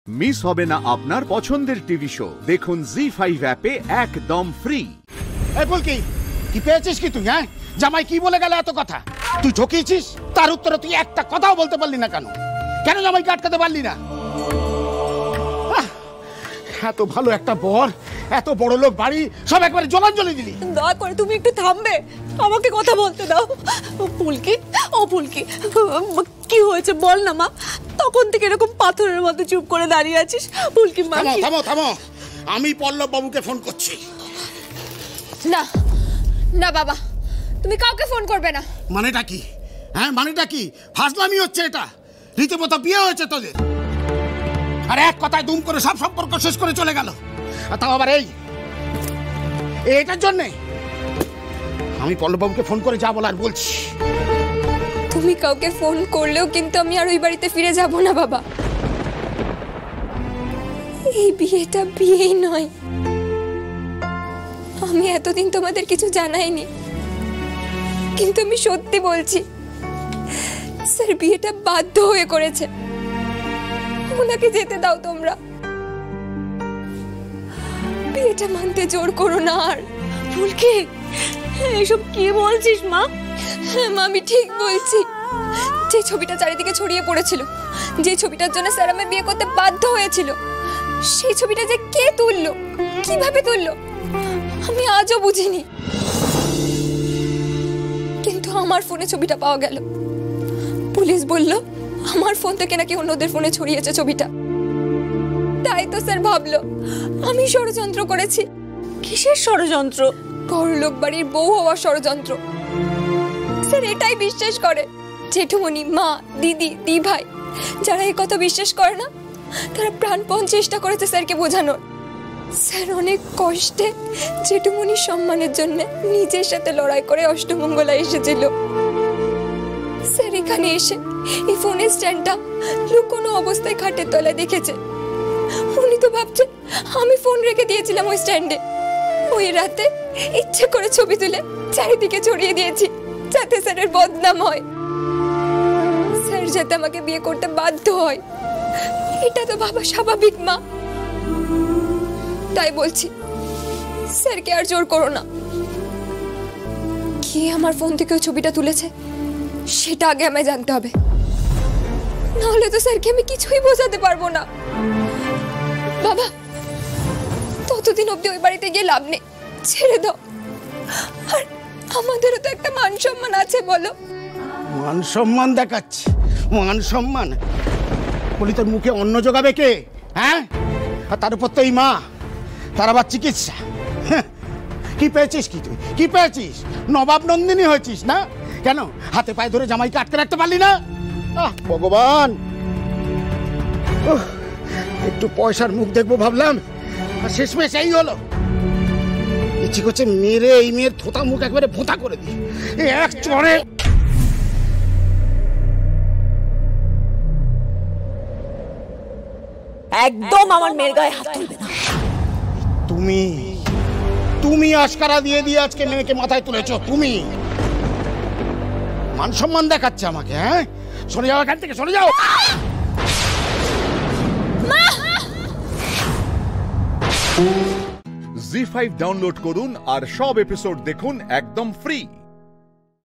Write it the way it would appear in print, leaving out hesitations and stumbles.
Miss হবে না আপনার পছন্দের টিভি শো। দেখুন জি5 অ্যাপে একদম ফ্রি। এই ফুলকি, কি পেয়েছিস কি তুই? হ্যাঁ, জামাই কি বলে গেল এত কথা? তুই ঝকিয়েছিস, তার উত্তরে তুই একটা কথাও বলতে পারলি না কেন? কেন জামাইকে আটকাতে পারলি না? এত ভালো একটা বর, এত বড় লোক বাড়ি, সব একবারে জলাঞ্জলি দিলি। দয়া করে তুমি একটু থামবে, আমাকে কথা বলতে দাও। ফুলকি, ও ফুলকি, কি হয়েছে বল না মা? তখন থেকে এরকম পাথরের মতো চুপ করে দাঁড়িয়ে আছিস। ফুলকি মা, থামো থামো থামো, আমি পল্লব বাবুকে ফোন করছি। না না বাবা, তুমি কাউকে ফোন করবে না। মানেটা কি? হ্যাঁ, মানেটা কি? ফাজলামি হচ্ছে এটা। রীতিমতো বিয়ে হয়েছে তোদের, আর এক কথায় দুম করে সব সম্পর্ক শেষ করে চলে গেল। আর তাও আবার এইটার জন্যে। আমি পল্লববাবুকে ফোন করে যা বলার বলছি। তুমি কাউকে ফোন করলেও কিন্তু আমি আর ওই বাড়িতে ফিরে যাব না বাবা। এই বিয়েটা বিয়েই নয়। আমি এতদিন তোমাদের কিছু জানাইনি, কিন্তু আমি সত্যি বলছি, স্যার বিয়েটা বাধ্য হয়ে করেছে। ওনাকে যেতে দাও তোমরা, বিয়েটা মানতে জোর করো না। আর ফুলকি, এসব কি বলছিস মা? মা, আমি ঠিক বলছি। যে ছবিটা চারিদিকে ছড়িয়ে পড়েছিল, যে ছবিটার জন্য স্যার আমায় বিয়ে করতে বাধ্য হয়েছিল, সেই ছবিটা যে কে তুললো, কিভাবে তুললো, আমি আজও বুঝিনি। কিন্তু আমার ফোনে ছবিটা পাওয়া গেল। পুলিশ বলল আমার ফোন থেকে নাকি অন্যদের ফোনে ছড়িয়েছে ছবিটা। তাই তো স্যার ভাবলো আমি ষড়যন্ত্র করেছি। কিসের ষড়যন্ত্র? বড়লোক বাড়ির বউ হওয়ার ষড়যন্ত্র। স্যার এটাই বিশ্বাস করে। জেঠুমনি, মা, দিদি, দি ভাই, যারা এই কথা বিশ্বাস করে না, তারা প্রাণপণ চেষ্টা করেছে স্যারকে বোঝানোর। স্যার অনেক কষ্টে জেঠুমনির সম্মানের জন্য নিজের সাথে লড়াই করে অষ্টমঙ্গলা এসেছিল। স্যার এখানে এসে এই ফোনের স্ট্যান্ডটা লুকোনো অবস্থায় খাটের তলায় দেখেছে। উনি তো ভাবছে আমি ফোন রেখে দিয়েছিলাম ওই স্ট্যান্ডে। ওই রাতে ইচ্ছে করে ছবি তুলে চারিদিকে ছড়িয়ে দিয়েছি, যাতে স্যারের বদনাম হয়, স্যার যাতে আমাকে বিয়ে করতে বাধ্য হয়। এটা তো ভাবা স্বাভাবিক মা। তাই বলছি, স্যারকে আর জোর করো না। কে আমার ফোন থেকে ওই ছবিটা তুলেছে সেটা আগে আমায় জানতে হবে, নাহলে তো স্যারকে আমি কিছুই বোঝাতে পারবো না। বাবা, ততদিন অব্দি ওই বাড়িতে গিয়ে লাভ নেই, ছেড়ে দাও। আর আমাদেরও তো একটা মান সম্মান আছে, বলো। মান সম্মান দেখাচ্ছি? মান সম্মান বলি তোর মুখে অন্ন জোগাবে কে? হ্যাঁ, আর তার উপর তো এই মা, তার আবার চিকিৎসা। কি পেয়েছিস কি তুই? কি পেয়েছিস? নবাব নন্দিনী হয়েছিস না? কেন হাতে পায়ে ধরে জামাইকে আটকে রাখতে পারলি না? ভগবান, একটু পয়সার মুখ দেখবো ভাবলাম, আর শেষমেশ এই হলো। ইচ্ছে করছে মেরে এই মেয়ের থোতা মুখ একবারে ভোঁতা করে দিই এক চড়ে। একদম আমার মেয়ের গায়ে হাত তুলবে না। তুমি আশকারা দিয়ে আজকে মেয়েকে মাথায় তুলেছো। তুমি মান সম্মান দেখাচ্ছে আমাকে? হ্যাঁ, সরে যাও এখান থেকে, সরে যাও। জি5 ডাউনলোড করুন আর সব এপিসোড দেখুন একদম ফ্রি।